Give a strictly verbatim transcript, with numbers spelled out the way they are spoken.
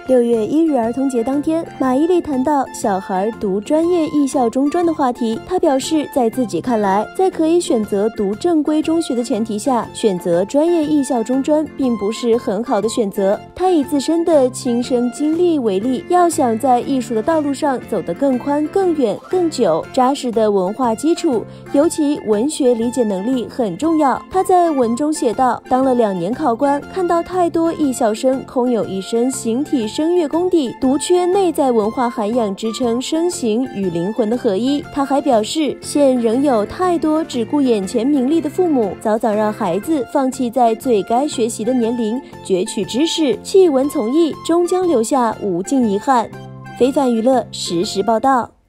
六月一日儿童节当天，马伊琍谈到小孩读专业艺校中专的话题，她表示，在自己看来，在可以选择读正规中学的前提下，选择专业艺校中专并不是很好的选择。她以自身的亲身经历为例，要想在艺术的道路上走得更宽、更远、更久，扎实的文化基础，尤其文学理解能力很重要。她在文中写道，当了两年考官，看到太多艺校生空有一身形体声乐功底，独缺内在文化涵养支撑身形与灵魂的合一。他还表示，现仍有太多只顾眼前名利的父母，早早让孩子放弃在最该学习的年龄攫取知识，弃文从艺，终将留下无尽遗憾。非凡娱乐实时报道。